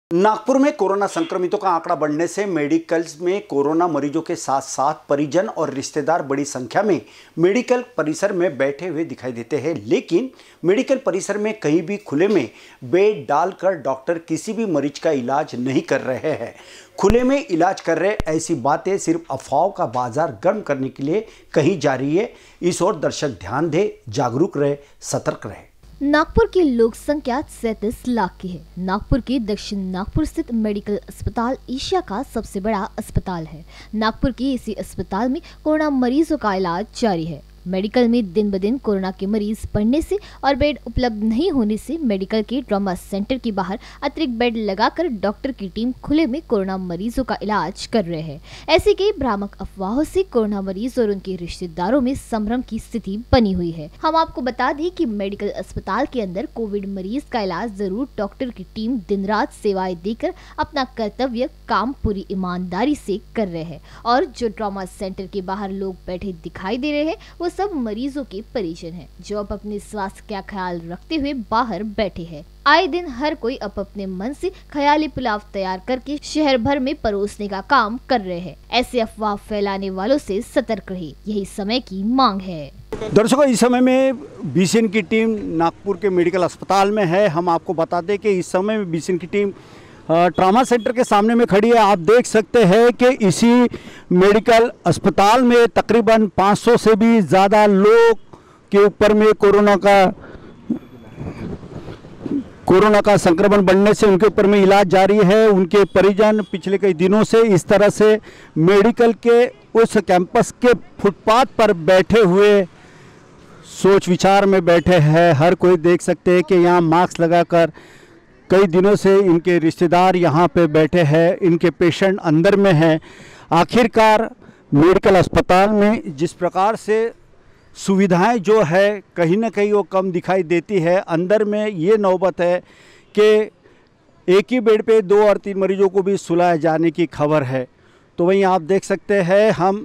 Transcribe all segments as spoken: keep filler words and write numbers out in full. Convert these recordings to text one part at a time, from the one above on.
नागपुर में कोरोना संक्रमितों का आंकड़ा बढ़ने से मेडिकल्स में कोरोना मरीजों के साथ साथ परिजन और रिश्तेदार बड़ी संख्या में मेडिकल परिसर में बैठे हुए दिखाई देते हैं। लेकिन मेडिकल परिसर में कहीं भी खुले में बेड डालकर डॉक्टर किसी भी मरीज का इलाज नहीं कर रहे हैं। खुले में इलाज कर रहे ऐसी बातें सिर्फ अफवाहों का बाजार गर्म करने के लिए कही जा रही है। इस ओर दर्शक ध्यान दें, जागरूक रहे, सतर्क रहे। नागपुर की लोक संख्या सैंतीस लाख की है। नागपुर के दक्षिण नागपुर स्थित मेडिकल अस्पताल एशिया का सबसे बड़ा अस्पताल है। नागपुर के इसी अस्पताल में कोरोना मरीजों का इलाज जारी है। मेडिकल में दिन ब दिन कोरोना के मरीज बढ़ने से और बेड उपलब्ध नहीं होने से मेडिकल के ट्रॉमा सेंटर के बाहर अतिरिक्त बेड लगाकर डॉक्टर की टीम खुले में कोरोना मरीजों का इलाज कर रहे हैं। ऐसे कई भ्रामक अफवाहों से कोरोना मरीज और उनके रिश्तेदारों में संभ्रम की स्थिति बनी हुई है। हम आपको बता दें कि मेडिकल अस्पताल के अंदर कोविड मरीज का इलाज जरूर डॉक्टर की टीम दिन रात सेवाएं देकर अपना कर्तव्य काम पूरी ईमानदारी से कर रहे हैं। और जो ट्रॉमा सेंटर के बाहर लोग बैठे दिखाई दे रहे हैं वो सब मरीजों के परिजन हैं, जो अब अपने स्वास्थ्य का ख्याल रखते हुए बाहर बैठे हैं। आए दिन हर कोई अब अपने मन से ख्याली पुलाव तैयार करके शहर भर में परोसने का काम कर रहे हैं। ऐसे अफवाह फैलाने वालों से सतर्क रहे, यही समय की मांग है। दर्शकों, इस समय में बीसीएन की टीम नागपुर के मेडिकल अस्पताल में है। हम आपको बता दें कि इस समय में बीसीएन की टीम ट्रॉमा सेंटर के सामने में खड़ी है। आप देख सकते हैं कि इसी मेडिकल अस्पताल में तकरीबन पाँच सौ से भी ज़्यादा लोग के ऊपर में कोरोना का कोरोना का संक्रमण बढ़ने से उनके ऊपर में इलाज जारी है। उनके परिजन पिछले कई दिनों से इस तरह से मेडिकल के उस कैंपस के फुटपाथ पर बैठे हुए सोच विचार में बैठे हैं। हर कोई देख सकते हैं कि यहाँ मास्क लगाकर कई दिनों से इनके रिश्तेदार यहाँ पे बैठे हैं, इनके पेशेंट अंदर में हैं। आखिरकार मेडिकल अस्पताल में जिस प्रकार से सुविधाएं जो है कहीं ना कहीं वो कम दिखाई देती है। अंदर में ये नौबत है कि एक ही बेड पे दो और तीन मरीजों को भी सुलाए जाने की खबर है। तो वहीं आप देख सकते हैं हम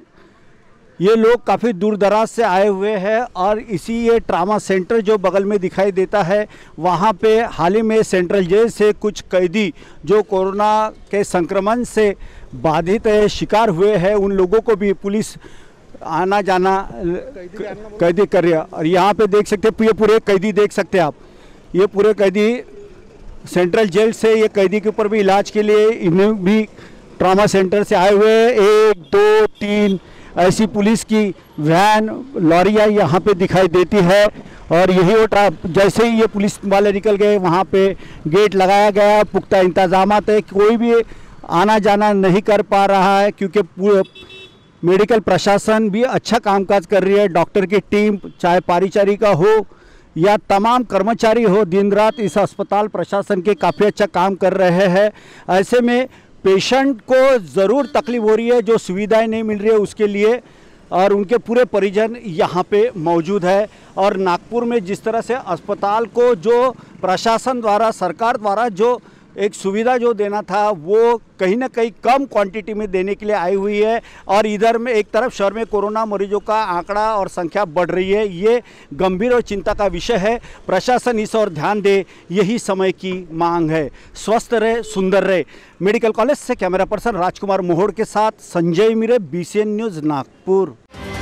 ये लोग काफ़ी दूर दराज से आए हुए हैं और इसी ये ट्रॉमा सेंटर जो बगल में दिखाई देता है, वहाँ पे हाल ही में सेंट्रल जेल से कुछ कैदी जो कोरोना के संक्रमण से बाधित है, शिकार हुए हैं, उन लोगों को भी पुलिस आना जाना कैदी कर रही है। और यहाँ पे देख सकते हैं ये पूरे कैदी देख सकते हैं आप, ये पूरे कैदी सेंट्रल जेल से ये कैदी के ऊपर भी इलाज के लिए इन्हें भी ट्रॉमा सेंटर से आए हुए। एक दो तीन ऐसी पुलिस की वैन लॉरियाँ यहाँ पे दिखाई देती है। और यही वो जैसे ही ये पुलिस वाले निकल गए वहाँ पे गेट लगाया गया, पुख्ता इंतजामात है, कोई भी आना जाना नहीं कर पा रहा है क्योंकि मेडिकल प्रशासन भी अच्छा कामकाज कर रही है। डॉक्टर की टीम चाहे पारिचारिका हो या तमाम कर्मचारी हो, दिन रात इस अस्पताल प्रशासन के काफ़ी अच्छा काम कर रहे हैं। ऐसे में पेशेंट को ज़रूर तकलीफ हो रही है, जो सुविधाएं नहीं मिल रही है उसके लिए, और उनके पूरे परिजन यहाँ पे मौजूद है। और नागपुर में जिस तरह से अस्पताल को जो प्रशासन द्वारा, सरकार द्वारा जो एक सुविधा जो देना था वो कहीं ना कहीं कम क्वांटिटी में देने के लिए आई हुई है। और इधर में एक तरफ शहर में कोरोना मरीजों का आंकड़ा और संख्या बढ़ रही है, ये गंभीर और चिंता का विषय है। प्रशासन इस ओर ध्यान दे, यही समय की मांग है। स्वस्थ रहे, सुंदर रहे। मेडिकल कॉलेज से कैमरा पर्सन राजकुमार मोहोड़ के साथ संजय मिरे, बीसीएन न्यूज़ नागपुर।